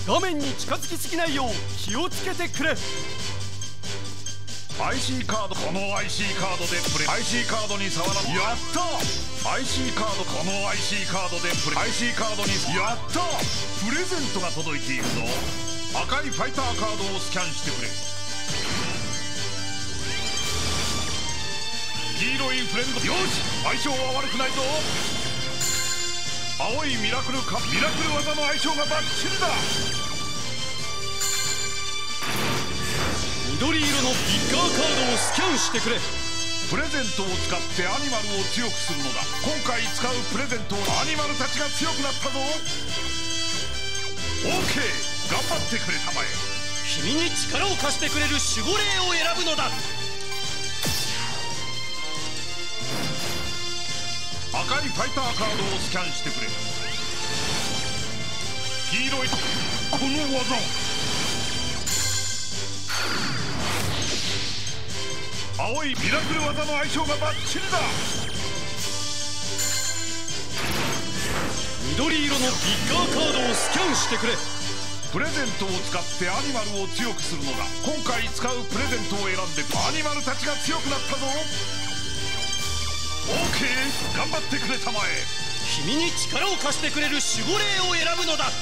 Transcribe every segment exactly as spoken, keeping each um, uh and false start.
画面に近づきすぎないよう気をつけてくれ。 アイシー カード、この アイシー カードでプレイ。 アイシー カードに触らない。やった。 アイシー カード、この アイシー カードでプレイ。 アイシー カードにやった。プレゼントが届いているぞ。赤いファイターカードをスキャンしてくれ。黄色いフレンド。よし、相性は悪くないぞ。青いミラクルカミラクル技の相性がバッチリだ。 緑色のビッガーカードをスキャンしてくれ。 プレゼントを使ってアニマルを強くするのだ。今回使うプレゼント、アニマルたちが強くなったぞ。オーケー、頑張ってくれたまえ。 君に力を貸してくれる守護霊を選ぶのだ。 赤いファイターカードをスキャンしてくれ。黄色いこの技。青いミラクル技の相性がバッチリだ。 緑色のビッガーカードをスキャンしてくれ。 プレゼントを使ってアニマルを強くするのだ。今回使うプレゼントを選んでアニマルたちが強くなったぞ。オーケー、頑張ってくれたまえ。 君に力を貸してくれる守護霊を選ぶのだ。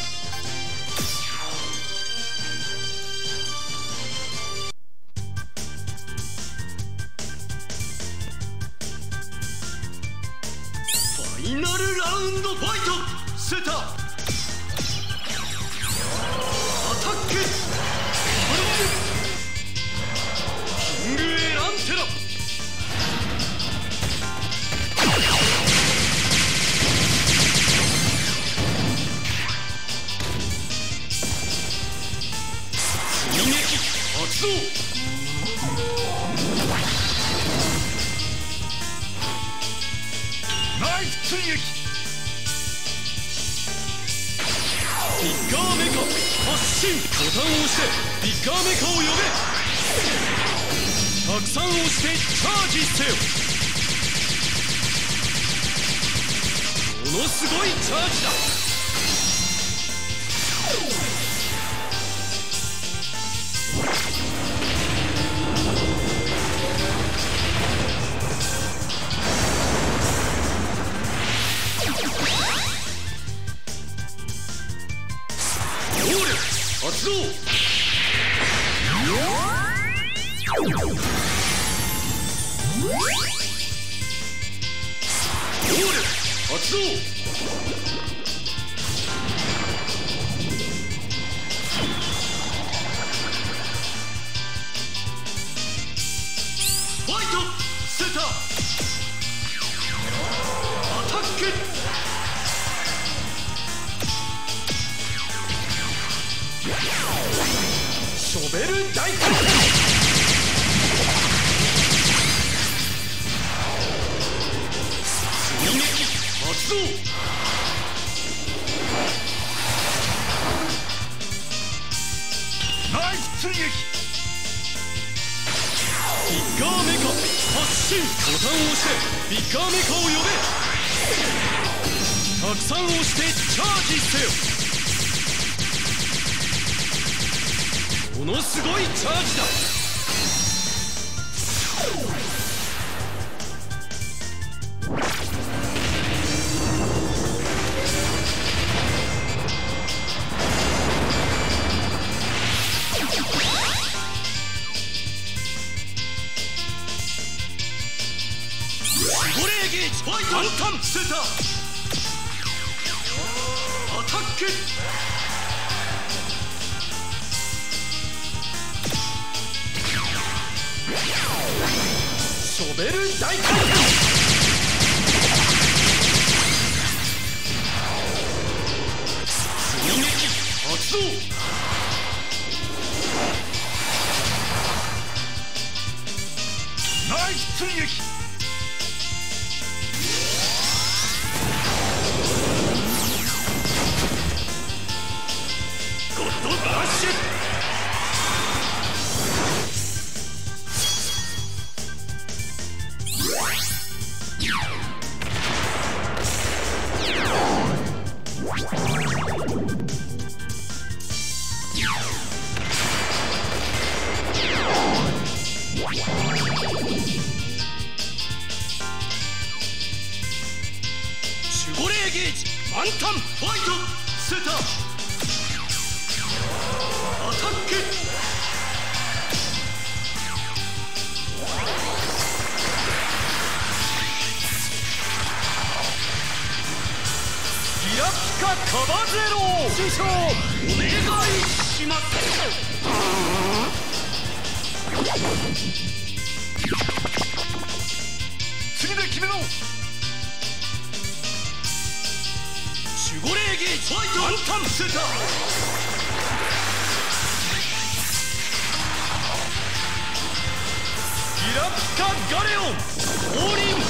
ファイナルラウンドファイト。セタアタック。キングエランテラ。追撃発動。 ナイス追撃。 ビッガーメカ発進。ボタンを押してビッガーメカを呼べ。たくさん押してチャージせよ。ものすごいチャージだ。発動。発動。ファイトセタアタック。ショベル大回転。追撃発動。 ナイス追撃。 ビッガーメカ発進。ボタンを押してビッガーメカを呼べ。たくさん押してチャージせよ。ものすごいチャージだ。守護霊ゲージファイト。タンタンセタアタック。ショベル大回転。追撃発動。 ナイス追撃。 ゴッドバッシュ。 守護霊ゲージ満タンファイトセタアタックギラピカカバゼロ師匠お願いします次で決めろ守護霊ゲージファイト満タンセタギラピカガレオン降臨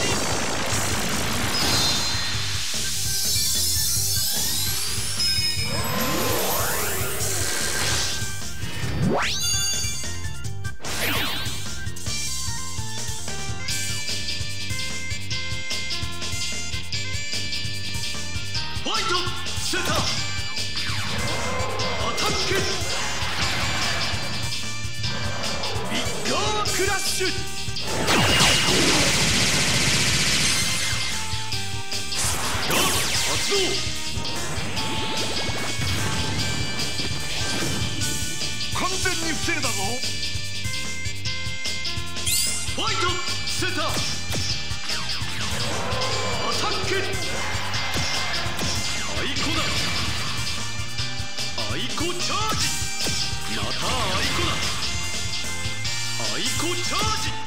ファイトセタアタックビッガークラッシュ発動完全に防いだぞファイトセタアタックアイコだアイコチャージまたアイコだアイコチャージ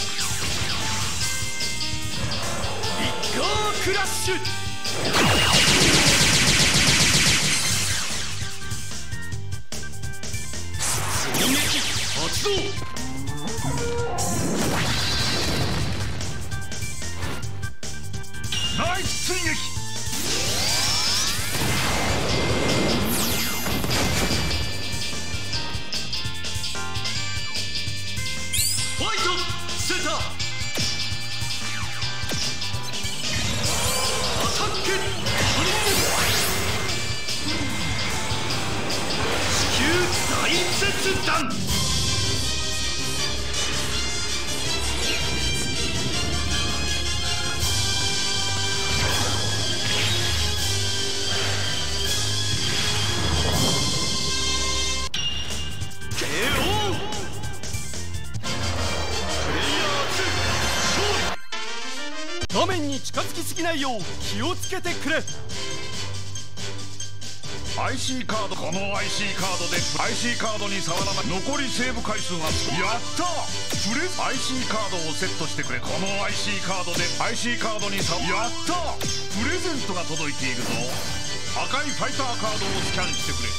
ビッガークラッシュ追撃発動ナイス追撃ファイトセタアタック地球大切弾画面に近づきすぎないよう気をつけてくれアイシー カードこの アイシー カードで アイシー カードに触らない残りセーブ回数がやったプレ アイシー カードをセットしてくれこの アイシー カードで アイシー カードに触やったプレゼントが届いているぞ赤いファイターカードをスキャンしてくれ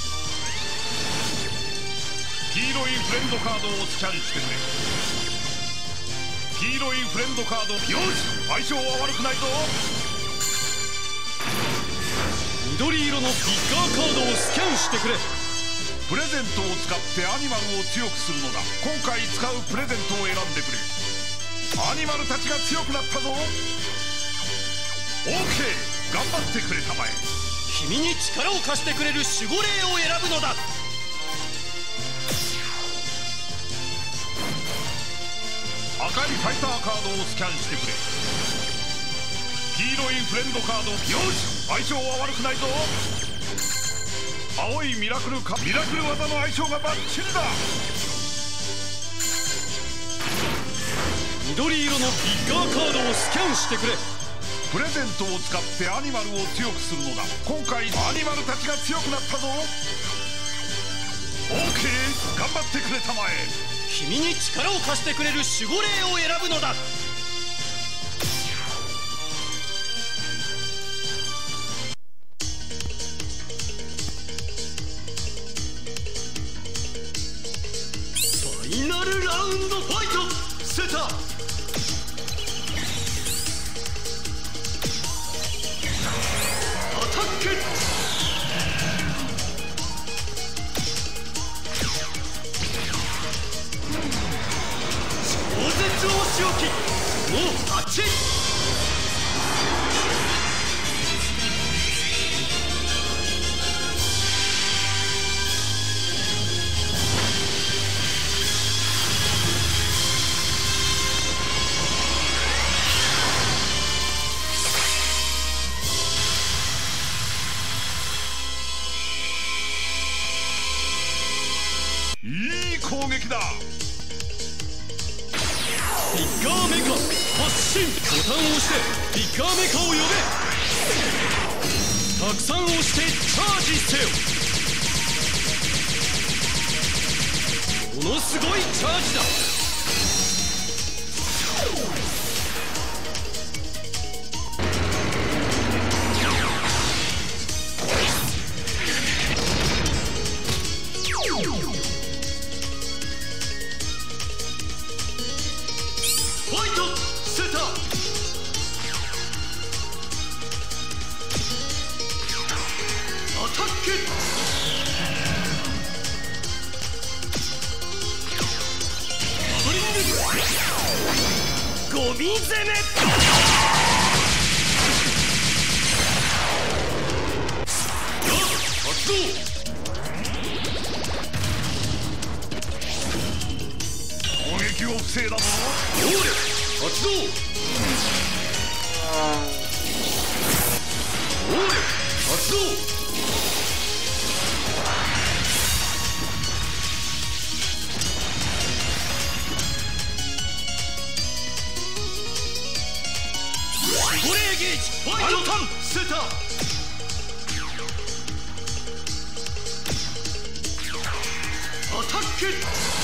黄色いフレンドカードをスキャンしてくれ黄色いフレンドカードよし相性は悪くないぞ緑色のビッガーカードをスキャンしてくれプレゼントを使ってアニマルを強くするのだ今回使うプレゼントを選んでくれアニマルたちが強くなったぞ オーケー 頑張ってくれたまえ君に力を貸してくれる守護霊を選ぶのだ赤いファイターカードをスキャンしてくれ黄色いフレンドカードよし相性は悪くないぞ青いミラクルカミラクル技の相性がバッチリだ緑色のビッガーカードをスキャンしてくれプレゼントを使ってアニマルを強くするのだ今回アニマルたちが強くなったぞ オーケー 頑張ってくれたまえ君に力を貸してくれる守護霊を選ぶのだファイナルラウンドファイトセタアタック超絶押し置きもうはちだ。 ビッガーメカ発進。ボタンを押してビッガーメカを呼べ。たくさん押してチャージせよ。ものすごいチャージだ。ファイトセター。アタック。バリング。ゴミ攻め。やっ発動。 攻撃を防いだぞ。 能力発動。能力発動。守護霊ゲージファイトタンセター。アタック。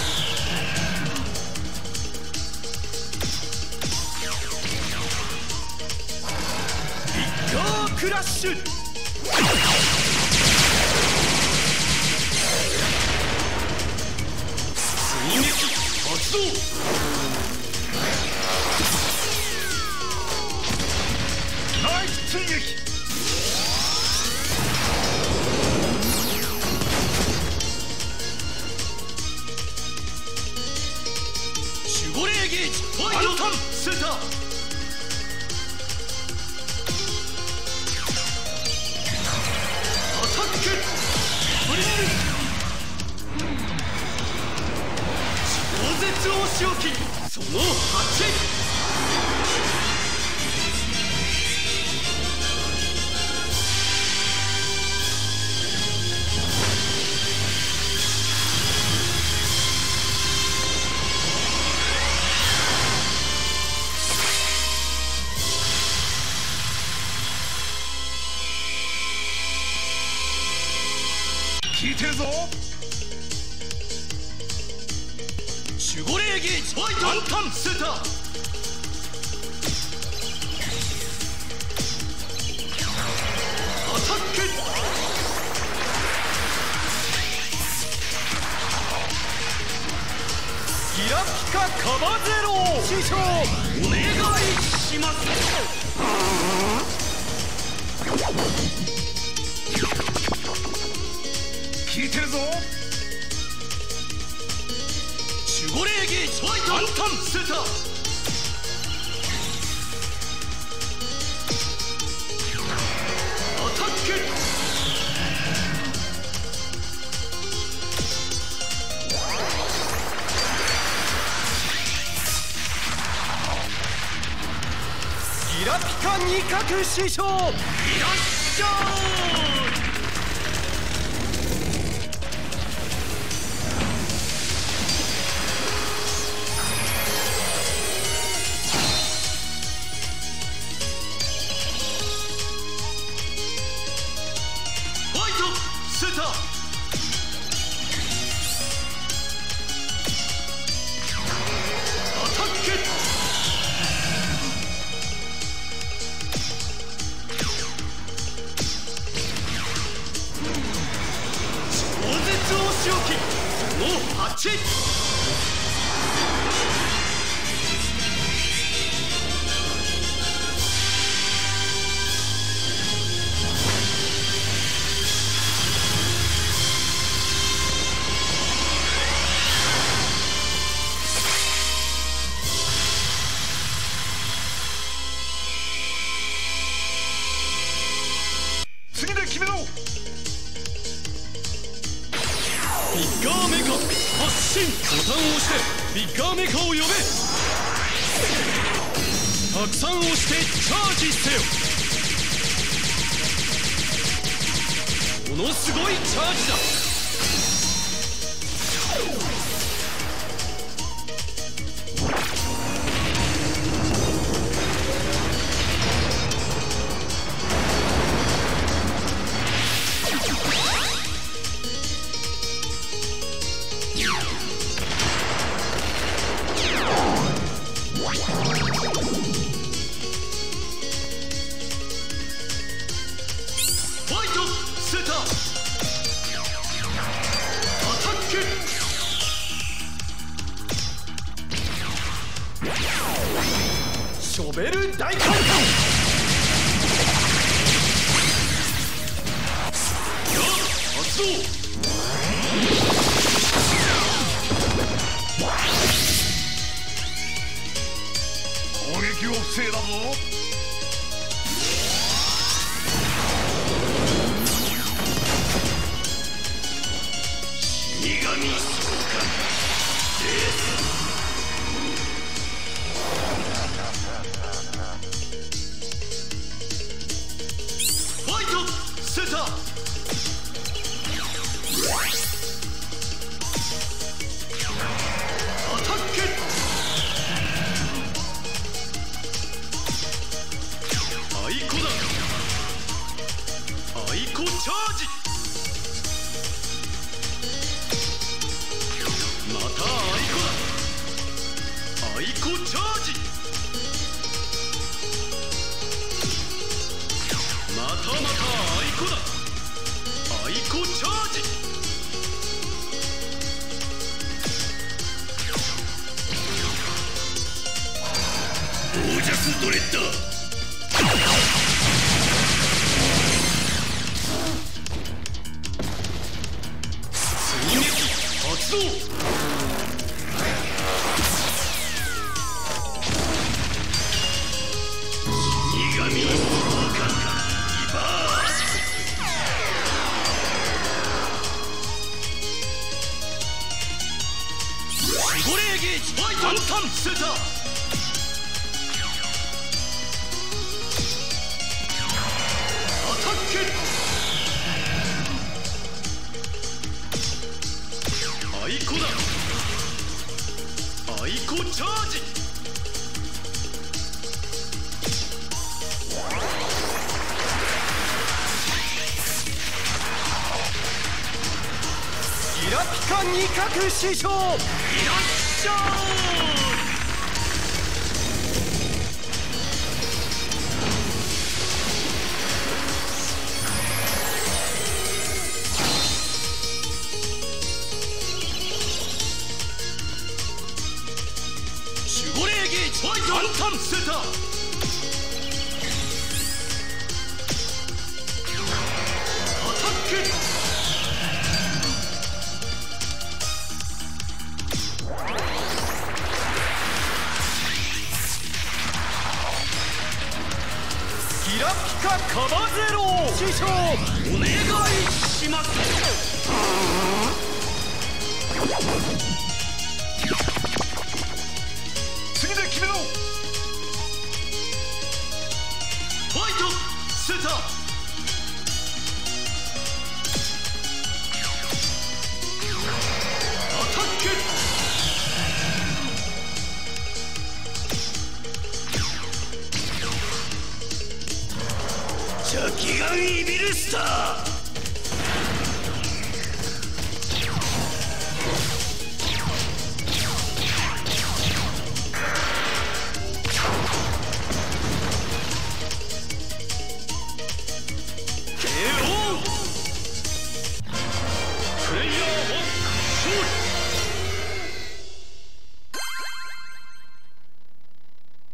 クラッシュ。追撃発動。 ナイス追撃。 守護霊ゲージファイトタンセター。超絶押し置きそのはち。 聞いてるぞ。 守護霊ゲージファイトアンタンセター。アタック。ギラピカカバゼロ師匠お願いします。 聞いてるぞ。 守護霊ゲージファイトアンタンセター。アタック。ギラピカ二角師匠いらっしゃい。セター。アタック。超絶押し置きそのはち。 次で決めろ。 ビッガーメカ発進。ボタンを押してビッガーメカを呼べ。たくさん押してチャージせよ。ものすごいチャージだ。 ベル大艦隊。やあ発動。 攻撃を防いだぞ。 死神召喚です。ファイトセター。アタック。アイコだ。アイコチャージ。またアイコだ。アイコチャージ。またまたアイコだ。アイコチャージ。ゴージャスドレッダー。追撃発動。死神召喚か。リバース。守護霊ゲージファイト。タンタンセター。アイコだ。アイコチャージ。ギラピカ二角師匠いらっしゃい。守護霊ゲージファイト。タンタンセター。アタック。ギラピカカバゼロ師匠お願いします。 次で決めろ。 ファイトセター。アタック。邪気眼イビルスター。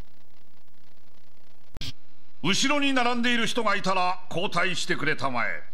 後ろに並んでいる人がいたら交代してくれたまえ。